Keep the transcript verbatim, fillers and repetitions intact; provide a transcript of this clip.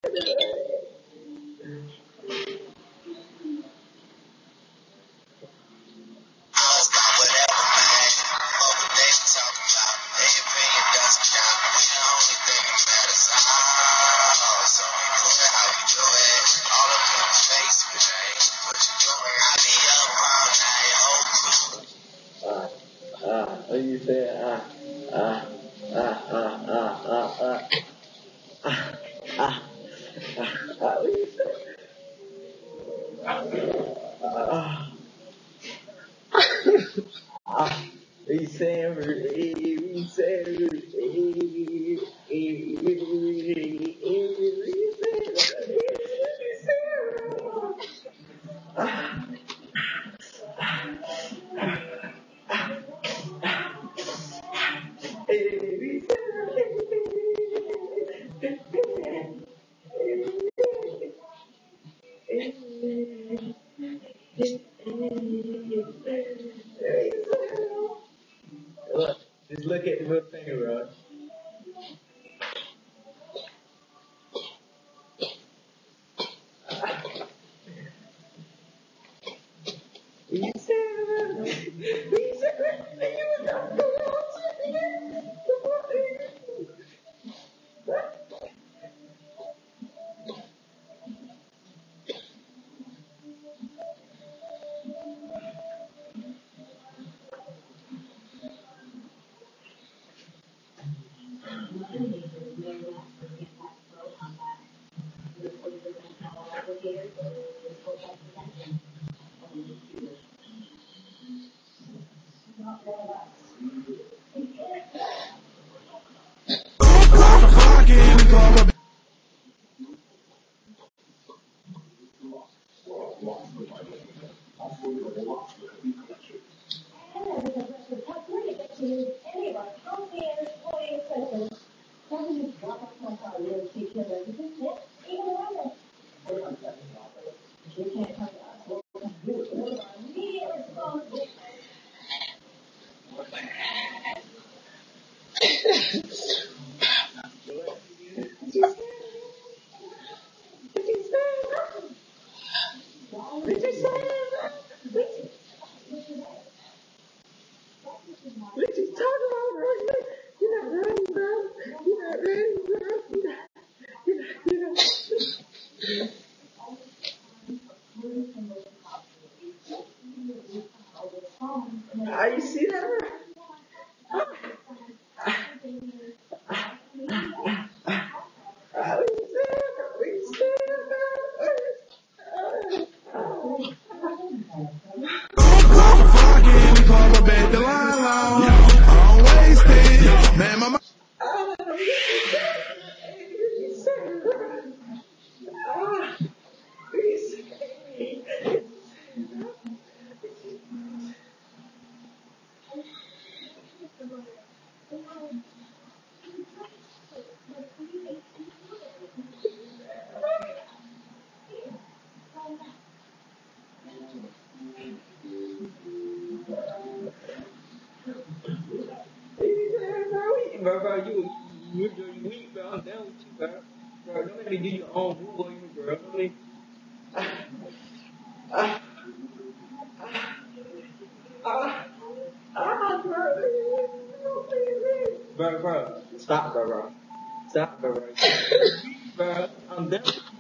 Ah, what you say? Ah, ah, ah, ah, ah, ah, ah, ah, ah, ah, what you say? Ah, ah, ah, what you saying? What you saying? What you Look, just look at the little finger, bro. You said it. You said it. You got What you talking about, bro? You're not ready, bro. You're not ready, bro. You're not, you're not, you're not. Ah, you see that, bro? Ah, what you saying, bro? What you saying, bro, bro, you, you, you weak, bro. I'm down with you, bro. Bro, don't let me do your own move on you, bro. Don't let me. Ah, ah, ah, ah, bro. Bro, bro, stop, bro, bro. Stop, bro, bro. Bro, I'm done.